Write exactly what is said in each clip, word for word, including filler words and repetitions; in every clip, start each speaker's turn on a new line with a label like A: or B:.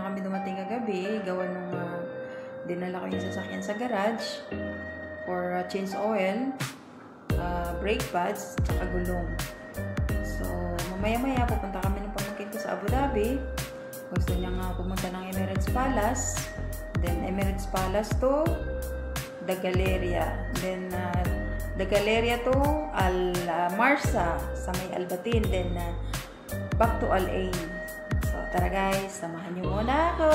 A: kami dumating kagabi. Gawa nung uh, dinala ko yung sasakyan sa garage for uh, change oil, uh, brake pads, at gulong. So, mamaya-maya pupunta kami ng pamangkin ko sa Abu Dhabi. Gusto niya nga pumunta ng Emirates Palace. Then, Emirates Palace to The Galleria. Then, uh, The Galleria to Al uh, Marsa sa may Albatin. Then, uh, back to Al Ain. So, tara guys, samahan niyo muna ako!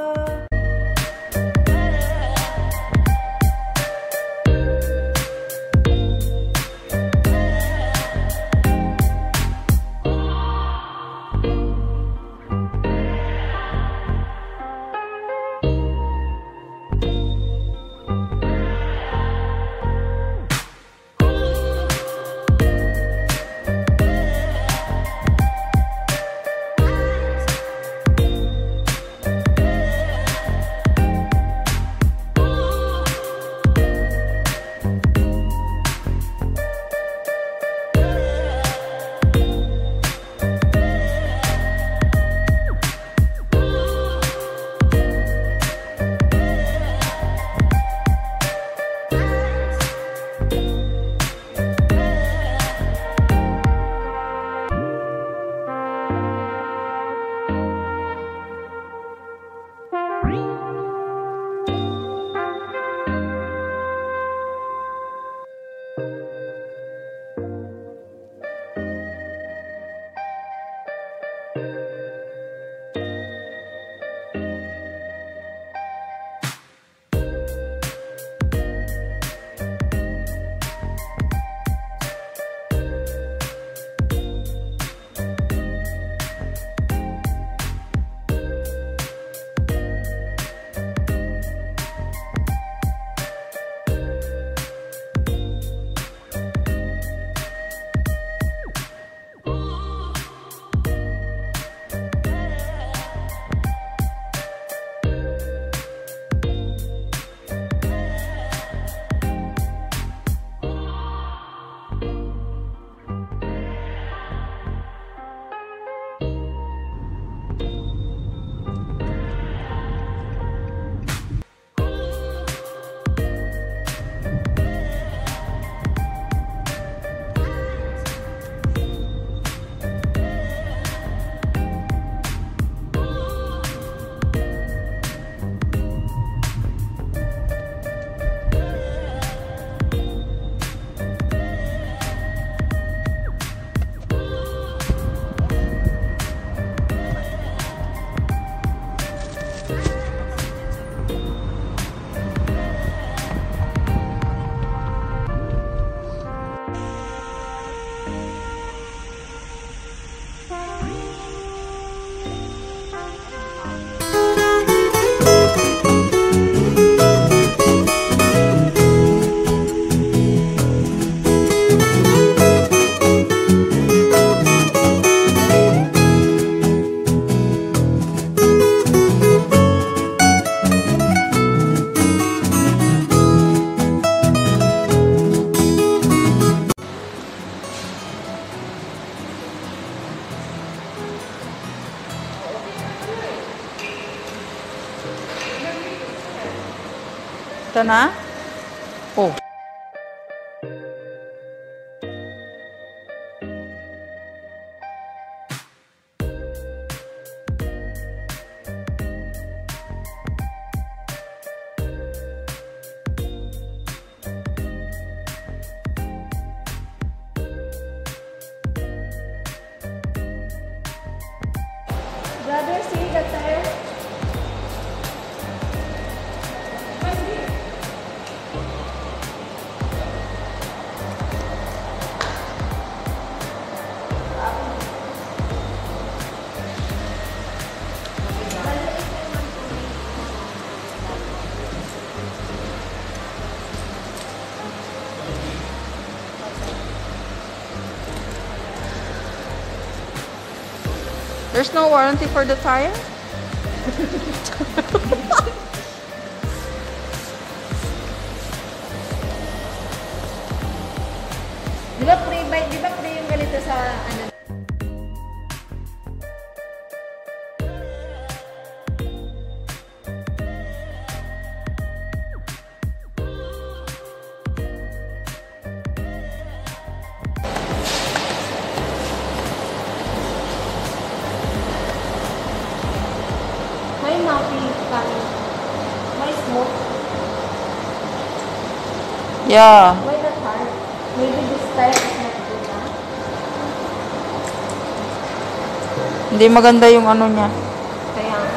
A: Ito na? Oh.
B: Brother, see the tire?
A: There's no warranty for the tire?
B: Di ba pre, di ba pre yung ganito sa ano? not be coming. My smoke.
A: Yeah.
B: Why not hard? Maybe this time is not good na.
A: Hindi maganda yung ano niya.
B: Kaya nga.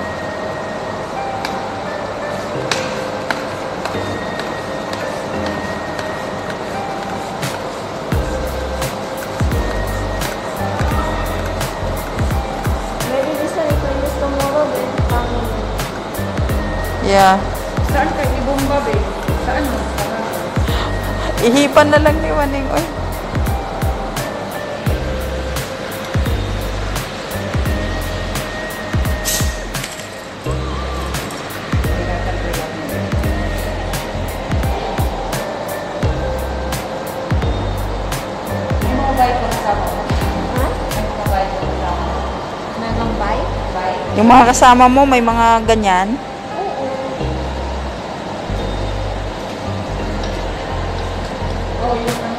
B: Maybe this one if I use tomorrow, then coming.
A: Yeah.
C: Saan ka ibomba, babe? Saan mo?
A: Ihipan na lang ni Waning. Oy.
C: May mga bayad ko kasama mo.
B: Ha?
C: May mga bayad ko kasama mo.
B: Nagambay?
C: Bayad.
A: Yung mga kasama mo, may mga ganyan.
B: Oo.
C: Oh, yung ano.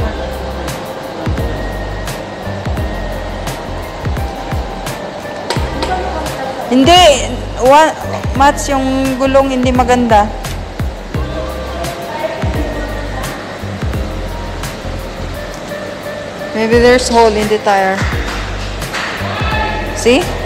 A: Hindi. One, Mats, yung gulong hindi maganda. Maybe there's hole in the tire. See?